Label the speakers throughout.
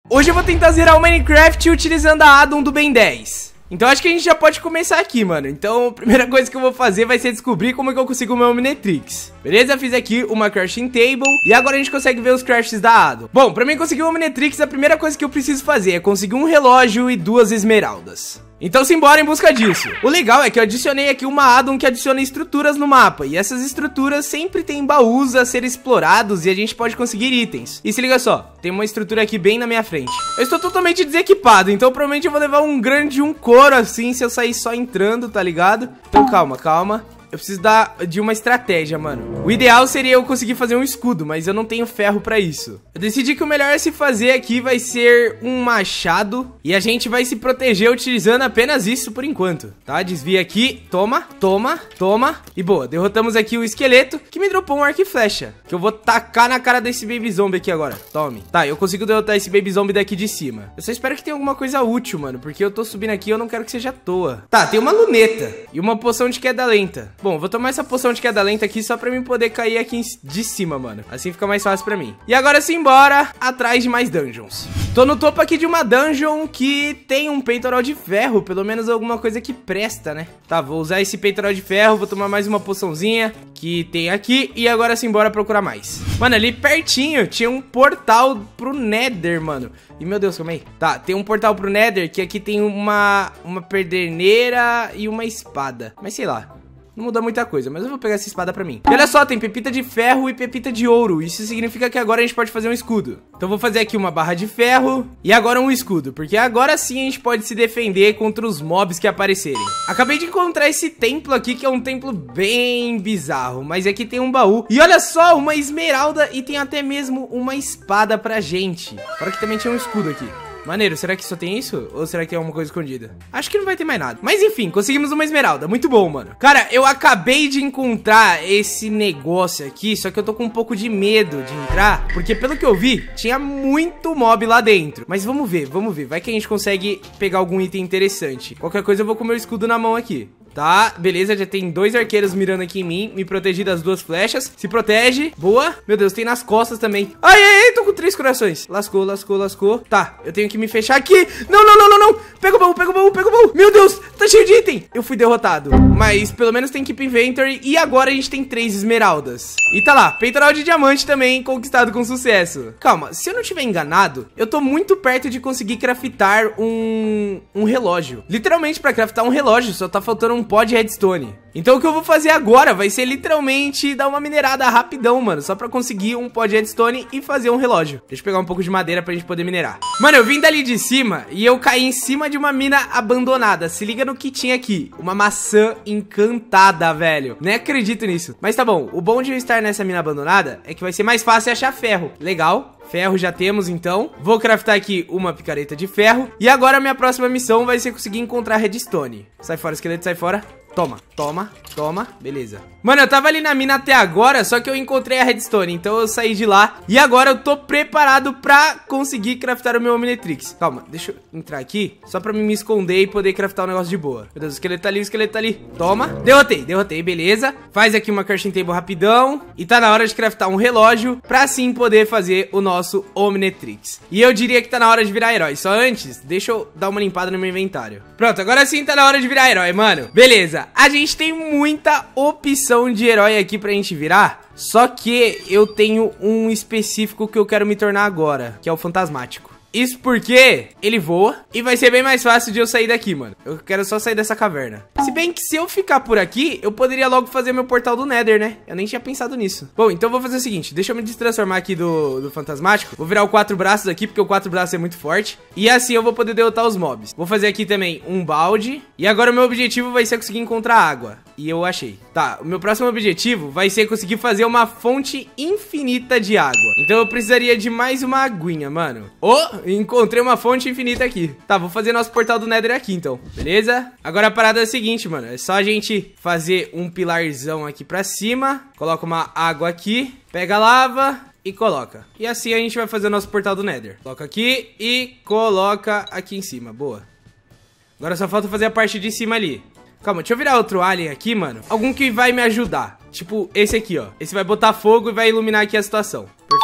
Speaker 1: Hoje eu vou tentar zerar o Minecraft utilizando a addon do Ben 10. Então acho que a gente já pode começar aqui, mano. Então a primeira coisa que eu vou fazer vai ser descobrir como é que eu consigo o meu Omnitrix. Beleza? Fiz aqui uma crafting table e agora a gente consegue ver os crafts da addon. Bom, pra mim conseguir o Omnitrix, a primeira coisa que eu preciso fazer é conseguir um relógio e 2 esmeraldas. Então simbora em busca disso. O legal é que eu adicionei aqui uma addon que adiciona estruturas no mapa. E essas estruturas sempre tem baús a ser explorados e a gente pode conseguir itens. E se liga só, tem uma estrutura aqui bem na minha frente. Eu estou totalmente desequipado, então provavelmente eu vou levar um grande couro assim se eu sair só entrando, tá ligado? Então calma, calma. Eu preciso de uma estratégia, mano. O ideal seria eu conseguir fazer um escudo, mas eu não tenho ferro pra isso. Eu decidi que o melhor a se fazer aqui vai ser um machado. E a gente vai se proteger utilizando apenas isso por enquanto, tá? Desvia aqui, toma, toma, toma. E boa, derrotamos aqui o esqueleto, que me dropou um arco e flecha, que eu vou tacar na cara desse baby zombie aqui agora. Tome. Tá, eu consigo derrotar esse baby zombie daqui de cima. Eu só espero que tenha alguma coisa útil, mano, porque eu tô subindo aqui e eu não quero que seja à toa. Tá, tem uma luneta e uma poção de queda lenta. Bom, vou tomar essa poção de queda lenta aqui só pra mim poder cair aqui de cima, mano. Assim fica mais fácil pra mim. E agora simbora atrás de mais dungeons. Tô no topo aqui de uma dungeon que tem um peitoral de ferro. Pelo menos alguma coisa que presta, né? Tá, vou usar esse peitoral de ferro. Vou tomar mais uma poçãozinha que tem aqui. E agora simbora procurar mais. Mano, ali pertinho tinha um portal pro Nether, mano. E meu Deus, calma aí. Tá, tem um portal pro Nether que aqui tem uma pederneira e uma espada. Mas sei lá, não muda muita coisa, mas eu vou pegar essa espada pra mim. E olha só, tem pepita de ferro e pepita de ouro. Isso significa que agora a gente pode fazer um escudo. Então vou fazer aqui uma barra de ferro e agora um escudo, porque agora sim a gente pode se defender contra os mobs que aparecerem. Acabei de encontrar esse templo aqui, que é um templo bem bizarro, mas aqui tem um baú. E olha só, uma esmeralda e tem até mesmo uma espada pra gente. Fora que também tinha um escudo aqui. Maneiro, será que só tem isso? Ou será que tem alguma coisa escondida? Acho que não vai ter mais nada. Mas enfim, conseguimos uma esmeralda. Muito bom, mano. Cara, eu acabei de encontrar esse negócio aqui, só que eu tô com um pouco de medo de entrar, porque pelo que eu vi, tinha muito mob lá dentro. Mas vamos ver, vamos ver. Vai que a gente consegue pegar algum item interessante. Qualquer coisa eu vou com o meu escudo na mão aqui. Tá, beleza, já tem 2 arqueiros mirando aqui em mim. Me protegi das 2 flechas. Se protege, boa. Meu Deus, tem nas costas também. Ai, ai, ai, tô com 3 corações. Lascou, lascou, lascou. Tá, eu tenho que me fechar aqui. Não, não, não, não, não. Pega o baú, pega o baú, pega o baú. Meu Deus, tá cheio de item. Eu fui derrotado, mas pelo menos tem Keep Inventory. E agora a gente tem 3 esmeraldas. E tá lá, peitoral de diamante também conquistado com sucesso. Calma, se eu não tiver enganado, eu tô muito perto de conseguir craftar um relógio. Literalmente pra craftar um relógio só tá faltando um pó de redstone. Então o que eu vou fazer agora vai ser literalmente dar uma minerada rapidão, mano, só pra conseguir um pó de redstone e fazer um relógio. Deixa eu pegar um pouco de madeira pra gente poder minerar. Mano, eu vim dali de cima e eu caí em cima de uma mina abandonada. Se liga no que tinha aqui. Uma maçã encantada, velho. Nem acredito nisso. Mas tá bom, o bom de eu estar nessa mina abandonada é que vai ser mais fácil achar ferro. Legal. Ferro já temos, então. Vou craftar aqui uma picareta de ferro. E agora a minha próxima missão vai ser conseguir encontrar redstone. Sai fora, esqueleto, sai fora. Toma, toma, toma, beleza. Mano, eu tava ali na mina até agora, só que eu encontrei a redstone, então eu saí de lá. E agora eu tô preparado pra conseguir craftar o meu Omnitrix. Calma, deixa eu entrar aqui, só pra me esconder e poder craftar um negócio de boa. Meu Deus, o esqueleto tá ali, o esqueleto tá ali. Toma, derrotei, beleza. Faz aqui uma crafting table rapidão. E tá na hora de craftar um relógio, pra assim poder fazer o nosso Omnitrix. E eu diria que tá na hora de virar herói. Só antes, deixa eu dar uma limpada no meu inventário. Pronto, agora sim tá na hora de virar herói, mano. Beleza. A gente tem muita opção de herói aqui pra gente virar, só que eu tenho um específico que eu quero me tornar agora, que é o fantasmático. Isso porque ele voa e vai ser bem mais fácil de eu sair daqui, mano. Eu quero só sair dessa caverna. Se bem que se eu ficar por aqui, eu poderia logo fazer meu portal do Nether, né? Eu nem tinha pensado nisso. Bom, então eu vou fazer o seguinte. Deixa eu me destransformar aqui do fantasmático. Vou virar o 4 braços aqui, porque o 4 braços é muito forte. E assim eu vou poder derrotar os mobs. Vou fazer aqui também um balde. E agora o meu objetivo vai ser conseguir encontrar água. E eu achei. Tá, o meu próximo objetivo vai ser conseguir fazer uma fonte infinita de água. Então eu precisaria de mais uma aguinha, mano. Encontrei uma fonte infinita aqui. Tá, vou fazer nosso portal do Nether aqui, então. Beleza? Agora a parada é a seguinte, mano. É só a gente fazer um pilarzão aqui pra cima. Coloca uma água aqui. Pega a lava e coloca. E assim a gente vai fazer o nosso portal do Nether. Coloca aqui e coloca aqui em cima. Boa. Agora só falta fazer a parte de cima ali. Calma, deixa eu virar outro alien aqui, mano. Algum que vai me ajudar. Tipo esse aqui, ó. Esse vai botar fogo e vai iluminar aqui a situação. Perfeito.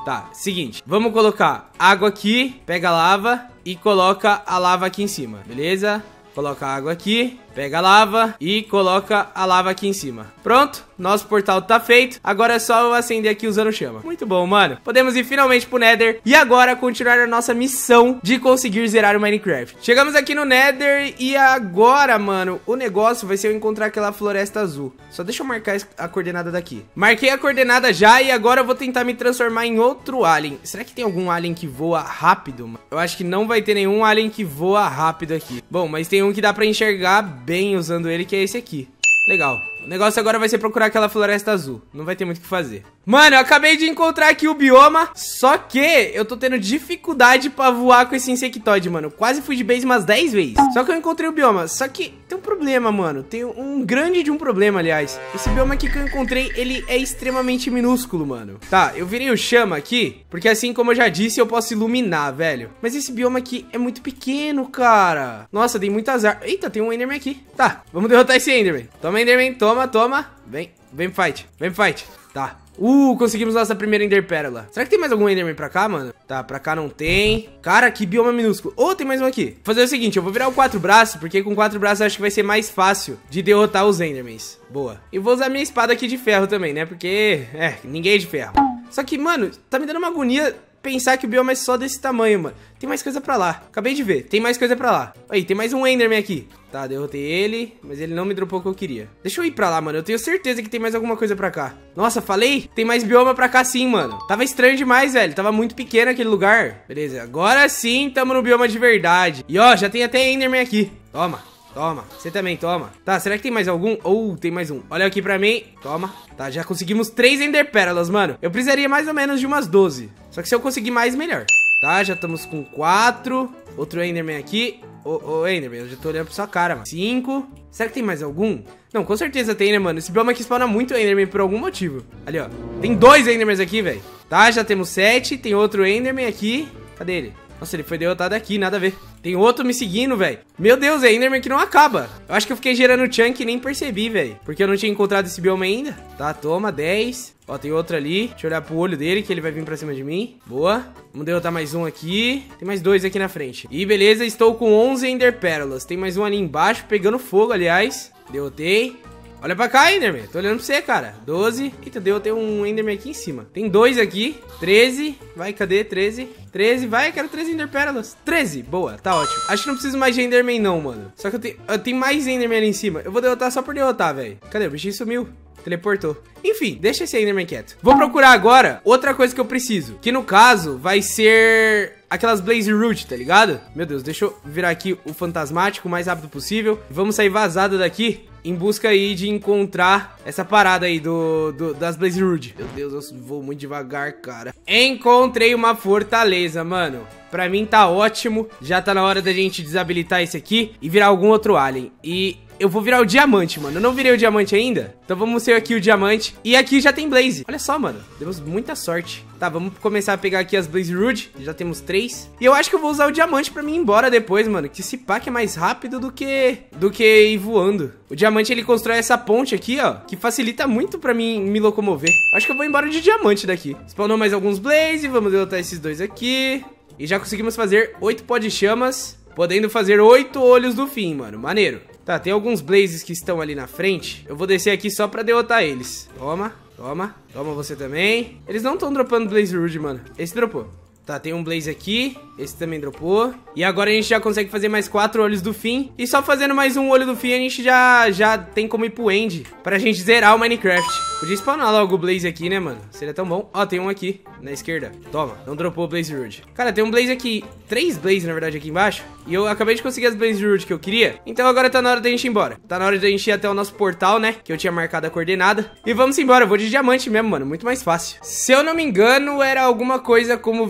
Speaker 1: Tá, seguinte, vamos colocar água aqui, pega a lava e coloca a lava aqui em cima, beleza? Coloca a água aqui, pega a lava e coloca a lava aqui em cima. Pronto, nosso portal tá feito. Agora é só eu acender aqui usando chama. Muito bom, mano. Podemos ir finalmente pro Nether e agora continuar a nossa missão de conseguir zerar o Minecraft. Chegamos aqui no Nether e agora, mano, o negócio vai ser eu encontrar aquela floresta azul. Só deixa eu marcar a coordenada daqui. Marquei a coordenada já e agora eu vou tentar me transformar em outro alien. Será que tem algum alien que voa rápido, mano? Eu acho que não vai ter nenhum alien que voa rápido aqui. Bom, mas tem um que dá pra enxergar bem usando ele, que é esse aqui. Legal. O negócio agora vai ser procurar aquela floresta azul. Não vai ter muito o que fazer. Mano, eu acabei de encontrar aqui o bioma. Só que eu tô tendo dificuldade pra voar com esse insectoide, mano. Quase fui de base umas 10 vezes. Só que eu encontrei o bioma. Só que tem um problema, mano. Tem um grande de um problema, aliás. Esse bioma aqui que eu encontrei, ele é extremamente minúsculo, mano. Tá, eu virei o chama aqui, porque assim como eu já disse, eu posso iluminar, velho. Mas esse bioma aqui é muito pequeno, cara. Nossa, tem muitas árvores. Eita, tem um Enderman aqui. Tá, vamos derrotar esse Enderman. Toma, Enderman, toma, toma. Vem, vem fight, vem fight. Tá. Conseguimos nossa primeira Ender Pérola. Será que tem mais algum Enderman pra cá, mano? Tá, pra cá não tem. Cara, que bioma minúsculo. Tem mais um aqui. Vou fazer o seguinte, eu vou virar o 4 braços, porque com 4 braços eu acho que vai ser mais fácil de derrotar os Endermans. Boa. E vou usar minha espada aqui de ferro também, né? Porque, ninguém é de ferro. Só que, mano, tá me dando uma agonia pensar que o bioma é só desse tamanho, mano. Tem mais coisa pra lá. Acabei de ver. Tem mais coisa pra lá. Aí, tem mais um Enderman aqui. Tá, derrotei ele, mas ele não me dropou o que eu queria. Deixa eu ir pra lá, mano. Eu tenho certeza que tem mais alguma coisa pra cá. Nossa, falei? Tem mais bioma pra cá sim, mano. Tava estranho demais, velho. Tava muito pequeno aquele lugar. Beleza, agora sim tamo no bioma de verdade. E ó, já tem até Enderman aqui. Toma. Toma, você também, toma. Tá, será que tem mais algum? Tem mais um. Olha aqui pra mim. Toma. Tá, já conseguimos 3 Ender Pérolas, mano. Eu precisaria mais ou menos de umas 12. Só que se eu conseguir mais, melhor. Tá, já estamos com 4. Outro Enderman aqui. Enderman, eu já tô olhando pra sua cara, mano. 5. Será que tem mais algum? Não, com certeza tem, né, mano? Esse bioma aqui spawna muito Enderman por algum motivo. Ali, ó. Tem 2 Endermans aqui, velho. Tá, já temos 7. Tem outro Enderman aqui. Cadê ele? Nossa, ele foi derrotado aqui, nada a ver. Tem outro me seguindo, velho. Meu Deus, é Enderman que não acaba. Eu acho que eu fiquei gerando chunk e nem percebi, velho. Porque eu não tinha encontrado esse bioma ainda. Tá, toma, 10. Ó, tem outro ali. Deixa eu olhar pro olho dele, que ele vai vir pra cima de mim. Boa. Vamos derrotar mais um aqui. Tem mais 2 aqui na frente. E beleza, estou com 11 Ender Pérolas. Tem mais um ali embaixo, pegando fogo, aliás. Derrotei. Olha pra cá, Enderman. Tô olhando pra você, cara. 12. Eita, derrotei um Enderman aqui em cima. Tem 2 aqui. 13. Vai, cadê? 13. 13. Vai, quero 13 Ender Pérolas. 13. Boa, tá ótimo. Acho que não preciso mais de Enderman não, mano. Só que eu tenho mais Enderman ali em cima. Eu vou derrotar só por derrotar, velho. Cadê? O bichinho sumiu. Teleportou. Enfim, deixa esse Enderman quieto. Vou procurar agora outra coisa que eu preciso. Que no caso vai ser aquelas Blaze Root, tá ligado? Meu Deus, deixa eu virar aqui o fantasmático o mais rápido possível. Vamos sair vazado daqui em busca aí de encontrar essa parada aí das Blaze Root. Meu Deus, eu vou muito devagar, cara. Encontrei uma fortaleza, mano. Pra mim tá ótimo. Já tá na hora da gente desabilitar esse aqui e virar algum outro alien. E eu vou virar o diamante, mano. Eu não virei o diamante ainda. Então vamos ser aqui o diamante. E aqui já tem Blaze. Olha só, mano. Demos muita sorte. Tá, vamos começar a pegar aqui as Blaze Root. Já temos 3. E eu acho que eu vou usar o diamante pra mim ir embora depois, mano. Que esse pack é mais rápido do que ir voando. O diamante, ele constrói essa ponte aqui, ó. Que facilita muito pra mim me locomover. Acho que eu vou embora de diamante daqui. Spawnou mais alguns Blaze. Vamos derrotar esses 2 aqui. E já conseguimos fazer 8 pó de chamas. Podendo fazer 8 olhos do fim, mano. Maneiro. Tá, tem alguns Blazes que estão ali na frente. Eu vou descer aqui só pra derrotar eles. Toma, toma. Toma você também. Eles não estão dropando Blaze Root, mano. Esse dropou. Tá, tem um Blaze aqui. Esse também dropou. E agora a gente já consegue fazer mais 4 olhos do fim. E só fazendo mais um olho do fim, a gente já tem como ir pro end. Pra gente zerar o Minecraft. Podia spawnar logo o Blaze aqui, né, mano? Seria tão bom. Ó, tem um aqui, na esquerda. Toma, não dropou o Blaze Root. Cara, tem um Blaze aqui. 3 Blaze, na verdade, aqui embaixo. E eu acabei de conseguir as Blaze Root que eu queria. Então agora tá na hora da gente ir embora. Tá na hora da gente ir até o nosso portal, né? Que eu tinha marcado a coordenada. E vamos embora. Eu vou de diamante mesmo, mano. Muito mais fácil. Se eu não me engano, era alguma coisa como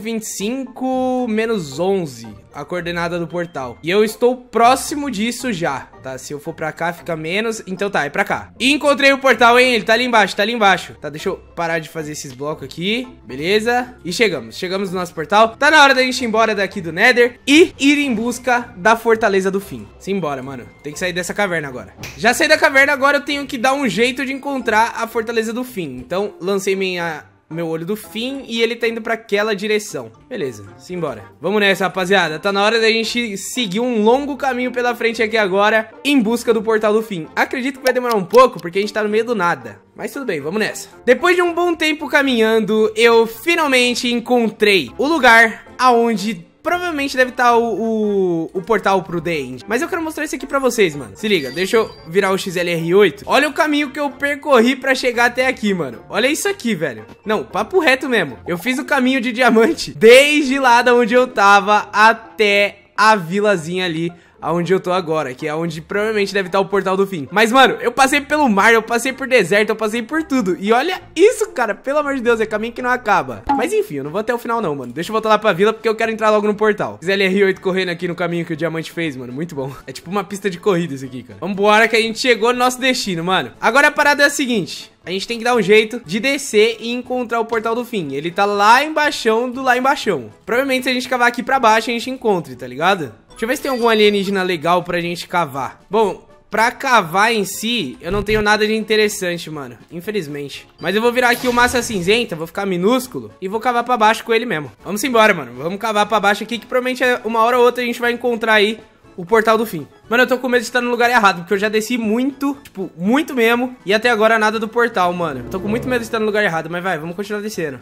Speaker 1: 25 menos 11. A coordenada do portal. E eu estou próximo disso já, tá? Se eu for pra cá, fica menos. Então tá, é pra cá. E encontrei o portal, hein? Ele tá ali embaixo, tá ali embaixo. Tá, deixa eu parar de fazer esses blocos aqui. Beleza. E chegamos. Chegamos no nosso portal. Tá na hora da gente ir embora daqui do Nether e ir em busca da Fortaleza do Fim. Simbora, mano. Tem que sair dessa caverna agora. Já saí da caverna, agora eu tenho que dar um jeito de encontrar a Fortaleza do Fim. Então, lancei minha meu olho do fim e ele tá indo pra aquela direção. Beleza, simbora. Vamos nessa, rapaziada. Tá na hora da gente seguir um longo caminho pela frente aqui agora, em busca do portal do fim. Acredito que vai demorar um pouco, porque a gente tá no meio do nada. Mas tudo bem, vamos nessa. Depois de um bom tempo caminhando, eu finalmente encontrei o lugar aonde provavelmente deve estar o portal pro The End. Mas eu quero mostrar isso aqui pra vocês, mano. Se liga, deixa eu virar o XLR8. Olha o caminho que eu percorri pra chegar até aqui, mano. Olha isso aqui, velho. Não, papo reto mesmo. Eu fiz o caminho de diamante desde lá da onde eu tava até a vilazinha ali aonde eu tô agora, que é onde provavelmente deve estar o portal do fim. Mas, mano, eu passei pelo mar, eu passei por deserto, eu passei por tudo. E olha isso, cara, pelo amor de Deus, é caminho que não acaba. Mas enfim, eu não vou até o final não, mano. Deixa eu voltar lá pra vila, porque eu quero entrar logo no portal. XLR8 correndo aqui no caminho que o diamante fez, mano, muito bom. É tipo uma pista de corrida isso aqui, cara. Vambora que a gente chegou no nosso destino, mano. Agora a parada é a seguinte: a gente tem que dar um jeito de descer e encontrar o portal do fim. Ele tá lá embaixo do lá embaixo. Provavelmente se a gente cavar aqui pra baixo, a gente encontre, tá ligado? Deixa eu ver se tem algum alienígena legal pra gente cavar. Bom, pra cavar em si, eu não tenho nada de interessante, mano. Infelizmente. Mas eu vou virar aqui o massa cinzenta, vou ficar minúsculo e vou cavar pra baixo com ele mesmo. Vamos embora, mano. Vamos cavar pra baixo aqui, que provavelmente uma hora ou outra a gente vai encontrar aí o portal do fim. Mano, eu tô com medo de estar no lugar errado, porque eu já desci muito, tipo, muito mesmo. E até agora nada do portal, mano. Eu tô com muito medo de estar no lugar errado, mas vai, vamos continuar descendo.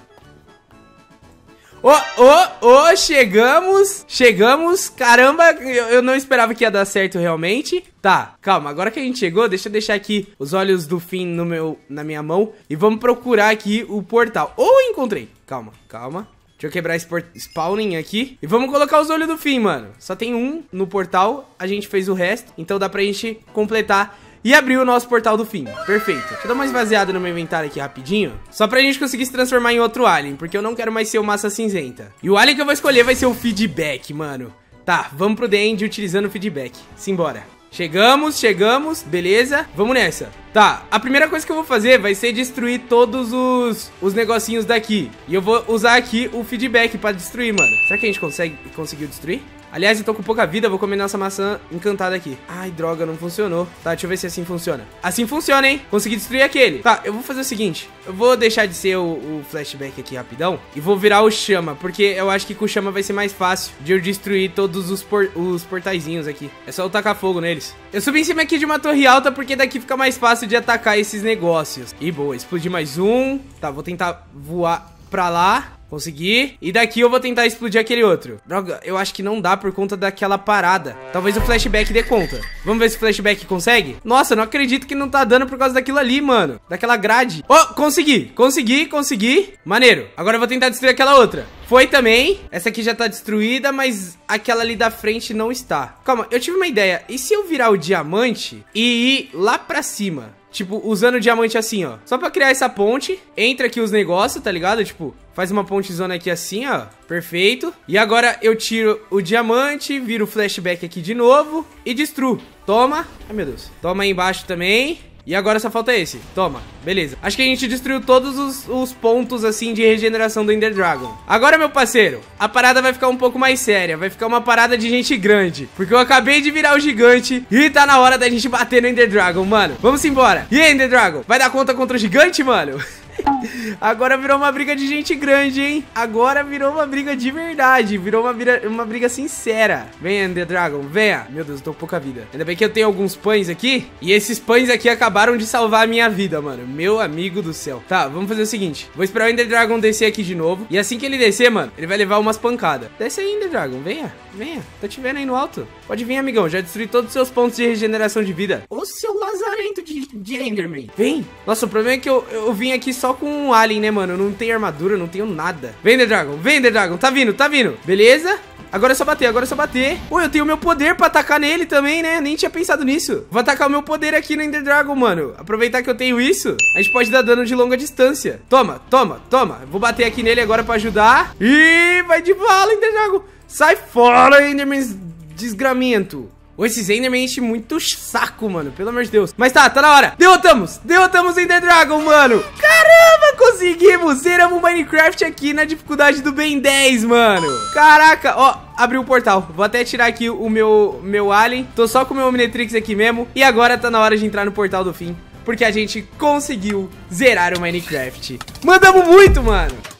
Speaker 1: Chegamos, caramba, eu não esperava que ia dar certo realmente. Tá, calma, agora que a gente chegou, deixa eu deixar aqui os olhos do fim na minha mão e vamos procurar aqui o portal. Encontrei, calma. Deixa eu quebrar esse spawning aqui e vamos colocar os olhos do fim, mano. Só tem um no portal, a gente fez o resto, então dá pra gente completar e abrir o nosso portal do fim. Perfeito. Deixa eu dar uma esvaziada no meu inventário aqui rapidinho, só pra gente conseguir se transformar em outro alien, porque eu não quero mais ser o massa cinzenta. E o alien que eu vou escolher vai ser o feedback, mano. Tá, vamos pro The End utilizando o feedback. Simbora. Chegamos, beleza, vamos nessa. Tá, a primeira coisa que eu vou fazer vai ser destruir todos os negocinhos daqui. E eu vou usar aqui o feedback pra destruir, mano. Será que a gente conseguiu destruir? Aliás, eu tô com pouca vida, vou comer nossa maçã encantada aqui. Ai, droga, não funcionou. Tá, deixa eu ver se assim funciona. Assim funciona, hein? Consegui destruir aquele. Tá, eu vou fazer o seguinte. Eu vou deixar de ser o flashback aqui rapidão e vou virar o chama, porque eu acho que com o chama vai ser mais fácil de eu destruir todos os portaizinhos aqui. É só eu tacar fogo neles. Eu subi em cima aqui de uma torre alta, porque daqui fica mais fácil de atacar esses negócios. E boa, explodir mais um. Tá, vou tentar voar pra lá. Consegui. E daqui eu vou tentar explodir aquele outro. Droga, eu acho que não dá por conta daquela parada. Talvez o flashback dê conta. Vamos ver se o flashback consegue? Nossa, não acredito que não tá dando por causa daquilo ali, mano. Daquela grade. Consegui. Maneiro. Agora eu vou tentar destruir aquela outra. Foi também. Essa aqui já tá destruída, mas aquela ali da frente não está. Calma, eu tive uma ideia. E se eu virar o diamante e ir lá pra cima? Tipo, usando o diamante assim, ó. Só pra criar essa ponte. Entra aqui os negócios, tá ligado? Tipo, faz uma pontezona aqui assim, ó. Perfeito. E agora eu tiro o diamante, viro o flashback aqui de novo e destruo. Toma. Ai, meu Deus. Toma aí embaixo também. E agora só falta esse. Toma. Beleza. Acho que a gente destruiu todos os pontos, assim, de regeneração do Ender Dragon. Agora, meu parceiro, a parada vai ficar um pouco mais séria. Vai ficar uma parada de gente grande. Porque eu acabei de virar o gigante e tá na hora da gente bater no Ender Dragon, mano. Vamos embora. E aí, Ender Dragon? Vai dar conta contra o gigante, mano? Agora virou uma briga de gente grande, hein? Agora virou uma briga de verdade. Virou uma briga sincera. Venha, Ender Dragon, venha. Meu Deus, eu tô com pouca vida. Ainda bem que eu tenho alguns pães aqui. E esses pães aqui acabaram de salvar a minha vida, mano. Meu amigo do céu. Tá, vamos fazer o seguinte. Vou esperar o Ender Dragon descer aqui de novo. E assim que ele descer, mano, ele vai levar umas pancadas. Desce aí, Ender Dragon, venha. Venha, tô te vendo aí no alto. Pode vir, amigão, já destruí todos os seus pontos de regeneração de vida. Ô, seu lazarento de Enderman. Vem. Nossa, o problema é que eu vim aqui só com um alien, né, mano? Eu não tenho armadura, eu não tenho nada. Vem, Ender Dragon, tá vindo. Beleza? Agora é só bater. Pô, eu tenho o meu poder pra atacar nele também, né? Nem tinha pensado nisso. Vou atacar o meu poder aqui no Ender Dragon, mano. Aproveitar que eu tenho isso, a gente pode dar dano de longa distância. Toma. Vou bater aqui nele agora pra ajudar. E vai de bala, Ender Dragon. Sai fora, Enderman desgramento. Esses Enderman enchem muito saco, mano. Pelo amor de Deus. Mas tá na hora. Derrotamos Ender Dragon, mano. Caramba, conseguimos. Zeramos Minecraft aqui na dificuldade do Ben 10, mano. Caraca, ó. Abriu o portal. Vou até tirar aqui o meu alien. Tô só com o meu Omnitrix aqui mesmo. E agora tá na hora de entrar no portal do fim. porque a gente conseguiu zerar o Minecraft. Mandamos muito, mano!